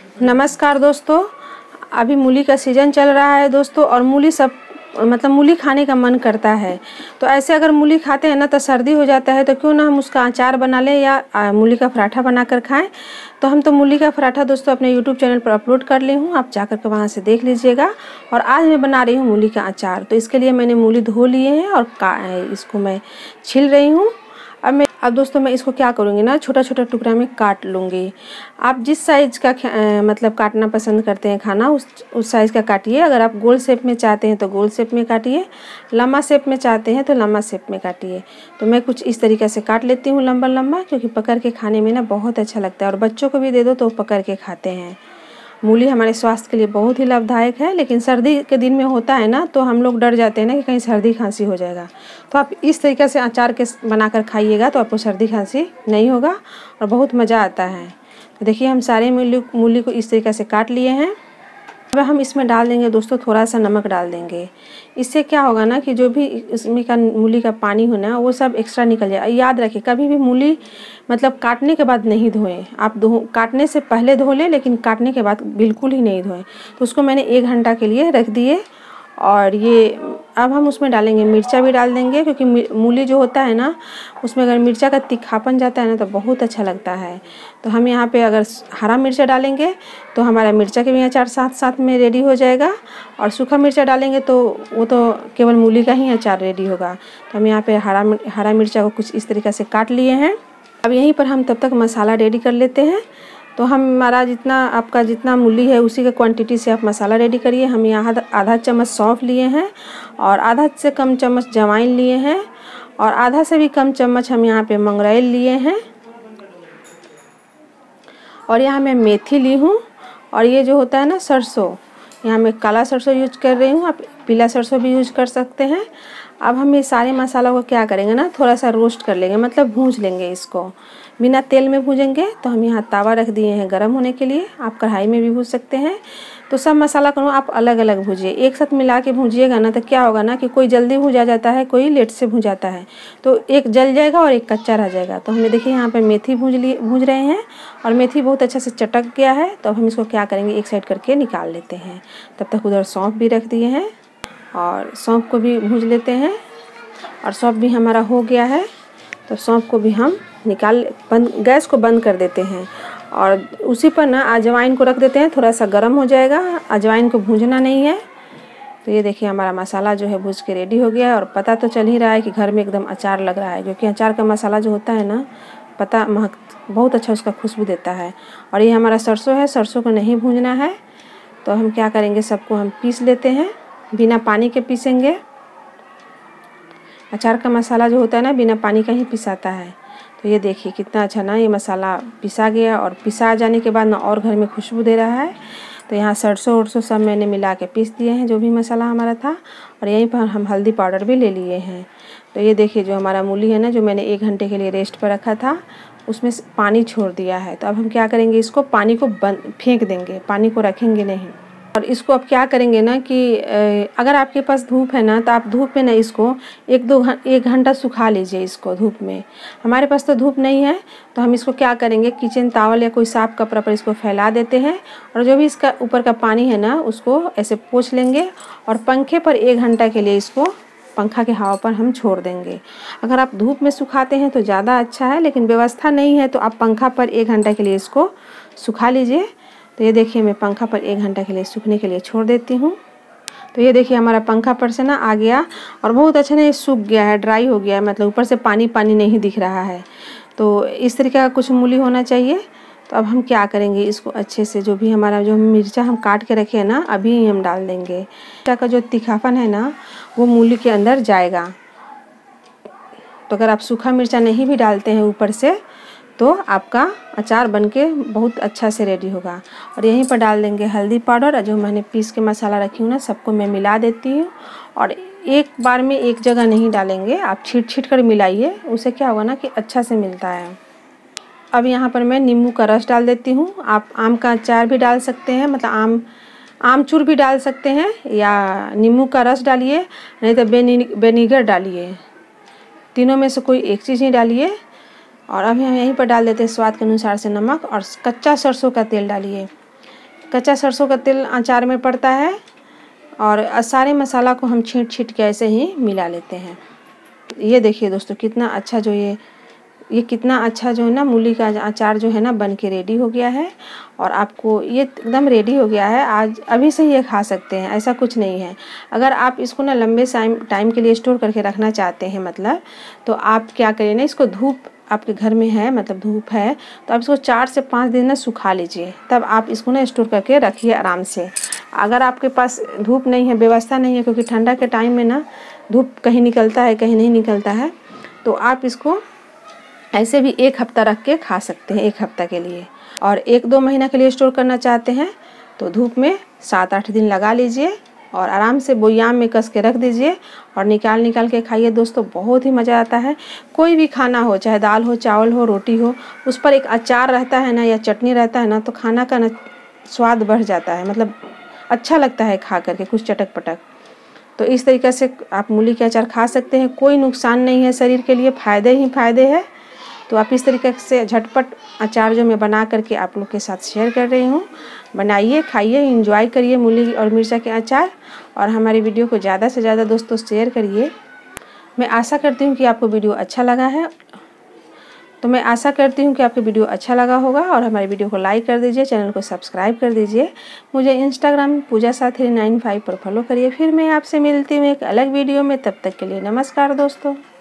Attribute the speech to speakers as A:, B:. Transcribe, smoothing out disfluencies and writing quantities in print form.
A: नमस्कार दोस्तों। अभी मूली का सीज़न चल रहा है दोस्तों, और मूली सब मूली खाने का मन करता है। तो ऐसे अगर मूली खाते हैं ना तो सर्दी हो जाता है, तो क्यों ना हम उसका अचार बना लें या मूली का पराठा बनाकर खाएं। तो हम तो मूली का पराठा दोस्तों अपने यूट्यूब चैनल पर अपलोड कर ली हूँ, आप जाकर के वहाँ से देख लीजिएगा। और आज मैं बना रही हूँ मूली का अचार। तो इसके लिए मैंने मूली धो लिए हैं और इसको मैं छील रही हूँ। अब दोस्तों मैं इसको क्या करूँगी ना, छोटा छोटा टुकड़ा में काट लूँगी। आप जिस साइज़ का काटना पसंद करते हैं खाना, उस साइज़ का काटिए। अगर आप गोल शेप में चाहते हैं तो गोल शेप में काटिए, लम्बा शेप में चाहते हैं तो लम्बा शेप में काटिए। तो मैं कुछ इस तरीके से काट लेती हूँ लंबा लंबा, क्योंकि पकड़ के खाने में ना बहुत अच्छा लगता है, और बच्चों को भी दे दो तो पकड़ के खाते हैं। मूली हमारे स्वास्थ्य के लिए बहुत ही लाभदायक है, लेकिन सर्दी के दिन में होता है ना, तो हम लोग डर जाते हैं ना कि कहीं सर्दी खांसी हो जाएगा। तो आप इस तरीके से अचार के बनाकर खाइएगा तो आपको सर्दी खांसी नहीं होगा और बहुत मज़ा आता है। तो देखिए हम सारे मूली को इस तरीके से काट लिए हैं। अब हम इसमें डाल देंगे दोस्तों थोड़ा सा नमक डाल देंगे। इससे क्या होगा ना कि जो भी इसमें का मूली का पानी हो ना वो सब एक्स्ट्रा निकल जाए। याद रखिए कभी भी मूली काटने के बाद नहीं धोएं। आप काटने से पहले धो लें, लेकिन काटने के बाद बिल्कुल ही नहीं धोएं। तो उसको मैंने 1 घंटा के लिए रख दिए। और ये अब हम उसमें डालेंगे मिर्चा भी डाल देंगे, क्योंकि मूली जो होता है ना उसमें अगर मिर्चा का तीखापन जाता है ना तो बहुत अच्छा लगता है। तो हम यहाँ पे अगर हरा मिर्चा डालेंगे तो हमारा मिर्चा के भी अचार साथ साथ में रेडी हो जाएगा, और सूखा मिर्चा डालेंगे तो वो तो केवल मूली का ही अचार रेडी होगा। तो हम यहाँ पे हरा मिर्चा को कुछ इस तरीके से काट लिए हैं। अब यहीं पर हम तब तक मसाला रेडी कर लेते हैं। तो हमारा आपका जितना मूली है उसी के क्वांटिटी से आप मसाला रेडी करिए। हम यहाँ आधा चम्मच सौंफ लिए हैं, और आधा से कम चम्मच जवाइन लिए हैं, और आधा से भी कम चम्मच हम यहाँ पे मंगरेल लिए हैं, और यहाँ मैं मेथी ली हूँ। और ये जो होता है ना सरसों, यहाँ मैं काला सरसों यूज कर रही हूँ, आप पीला सरसों भी यूज कर सकते हैं। अब हम ये सारे मसाला को क्या करेंगे ना, थोड़ा सा रोस्ट कर लेंगे, भूंज लेंगे इसको। बिना तेल में भूजेंगे। तो हम यहाँ तावा रख दिए हैं गरम होने के लिए, आप कढ़ाई में भी भूज सकते हैं। तो सब मसाला को आप अलग अलग भूजिए, एक साथ मिला के भूजिएगा ना तो क्या होगा ना कि कोई जल्दी भूजा जाता है, कोई लेट से भूजाता है, तो एक जल जाएगा और एक कच्चा रह जाएगा। तो हमें देखिए यहाँ पे मेथी भूज रहे हैं, और मेथी बहुत अच्छा से चटक गया है। तो अब हम इसको क्या करेंगे, एक साइड करके निकाल लेते हैं। तब तक उधर सौंफ भी रख दिए हैं, और सौंफ को भी भूज लेते हैं। और सौंफ भी हमारा हो गया है, तो सौंफ को भी हम गैस को बंद कर देते हैं, और उसी पर ना अजवाइन को रख देते हैं। थोड़ा सा गर्म हो जाएगा, अजवाइन को भूनना नहीं है। तो ये देखिए हमारा मसाला जो है भूज के रेडी हो गया है, और पता तो चल ही रहा है कि घर में एकदम अचार लग रहा है, क्योंकि अचार का मसाला जो होता है ना बहुत अच्छा उसका खुशबू देता है। और ये हमारा सरसों है, सरसों को नहीं भूनना है। तो हम क्या करेंगे, सबको हम पीस लेते हैं, बिना पानी के पीसेंगे। अचार का मसाला जो होता है ना बिना पानी का ही पिसाता है। तो ये देखिए कितना अच्छा ना ये मसाला पिसा गया, और पिसा जाने के बाद ना और घर में खुशबू दे रहा है। तो यहाँ सरसों सब मैंने मिला के पीस दिए हैं, जो भी मसाला हमारा था। और यहीं पर हम हल्दी पाउडर भी ले लिए हैं। तो ये देखिए जो हमारा मूली है ना, जो मैंने 1 घंटे के लिए रेस्ट पर रखा था, उसमें पानी छोड़ दिया है। तो अब हम क्या करेंगे, इसको पानी को फेंक देंगे, पानी को रखेंगे नहीं। और इसको अब क्या करेंगे ना कि अगर आपके पास धूप है ना तो आप धूप में ना इसको 1 घंटा सुखा लीजिए इसको धूप में। हमारे पास तो धूप नहीं है, तो हम इसको क्या करेंगे, किचन टॉवल या कोई साफ कपड़ा पर इसको फैला देते हैं, और जो भी इसका ऊपर का पानी है ना उसको ऐसे पोंछ लेंगे, और पंखे पर 1 घंटा के लिए इसको पंखा के हवा पर हम छोड़ देंगे। अगर आप धूप में सुखाते हैं तो ज़्यादा अच्छा है, लेकिन व्यवस्था नहीं है तो आप पंखा पर 1 घंटा के लिए इसको सुखा लीजिए। तो ये देखिए मैं पंखा पर 1 घंटा के लिए सूखने के लिए छोड़ देती हूँ। तो ये देखिए हमारा पंखा पर से ना आ गया, और बहुत अच्छा नहीं सूख गया है, ड्राई हो गया है, ऊपर से पानी पानी नहीं दिख रहा है। तो इस तरीके का कुछ मूली होना चाहिए। तो अब हम क्या करेंगे, इसको अच्छे से जो मिर्चा हम काट के रखे हैं ना अभी हम डाल देंगे। मिर्चा का जो तीखापन है ना वो मूली के अंदर जाएगा। तो अगर आप सूखा मिर्चा नहीं भी डालते हैं ऊपर से तो आपका अचार बनके बहुत अच्छा से रेडी होगा। और यहीं पर डाल देंगे हल्दी पाउडर, और जो मैंने पीस के मसाला रखी हूँ ना सबको मैं मिला देती हूँ। और एक बार में एक जगह नहीं डालेंगे, आप छीट कर मिलाइए, उससे क्या होगा ना कि अच्छा से मिलता है। अब यहाँ पर मैं नींबू का रस डाल देती हूँ। आप आम का अचार भी डाल सकते हैं, आमचूर भी डाल सकते हैं, या नींबू का रस डालिए, नहीं तो विनेगर डालिए। तीनों में से कोई एक चीज़ नहीं डालिए। और अब हम यहीं पर डाल देते हैं स्वाद के अनुसार से नमक, और कच्चा सरसों का तेल डालिए। कच्चा सरसों का तेल अचार में पड़ता है और सारे मसाला को हम छींट के ऐसे ही मिला लेते हैं। ये देखिए दोस्तों कितना अच्छा जो ये कितना अच्छा जो है ना मूली का अचार जो है ना बन के रेडी हो गया है। और आपको ये एकदम रेडी हो गया है, आज अभी से ये खा सकते हैं, ऐसा कुछ नहीं है। अगर आप इसको ना लंबे टाइम के लिए स्टोर करके रखना चाहते हैं मतलब, तो आप क्या करिए ना, इसको धूप आपके घर में है मतलब धूप है तो आप इसको 4 से 5 दिन ना सुखा लीजिए, तब आप इसको ना स्टोर करके रखिए आराम से। अगर आपके पास धूप नहीं है, व्यवस्था नहीं है, क्योंकि ठंडा के टाइम में ना धूप कहीं निकलता है कहीं नहीं निकलता है, तो आप इसको ऐसे भी 1 हफ्ता रख के खा सकते हैं, 1 हफ्ता के लिए। और 1-2 महीना के लिए स्टोर करना चाहते हैं तो धूप में 7-8 दिन लगा लीजिए और आराम से बोयाम में कस के रख दीजिए और निकाल के खाइए दोस्तों, बहुत ही मज़ा आता है। कोई भी खाना हो, चाहे दाल हो, चावल हो, रोटी हो, उस पर एक अचार रहता है ना या चटनी रहता है ना, तो खाना का ना स्वाद बढ़ जाता है, मतलब अच्छा लगता है खा करके कुछ चटक पटक। तो इस तरीके से आप मूली के अचार खा सकते हैं, कोई नुकसान नहीं है शरीर के लिए, फ़ायदे ही फ़ायदे हैं। तो आप इस तरीके से झटपट अचार जो मैं बना करके आप लोग के साथ शेयर कर रही हूँ, बनाइए, खाइए, एंजॉय करिए मूली और मिर्चा के अचार। और हमारी वीडियो को ज़्यादा से ज़्यादा दोस्तों शेयर करिए। मैं आशा करती हूँ कि आपको वीडियो अच्छा लगा है, तो मैं आशा करती हूँ कि आपको वीडियो अच्छा लगा होगा और हमारी वीडियो को लाइक कर दीजिए, चैनल को सब्सक्राइब कर दीजिए। मुझे इंस्टाग्राम पूजा395 पर फॉलो करिए। फिर मैं आपसे मिलती हूँ एक अलग वीडियो में, तब तक के लिए नमस्कार दोस्तों।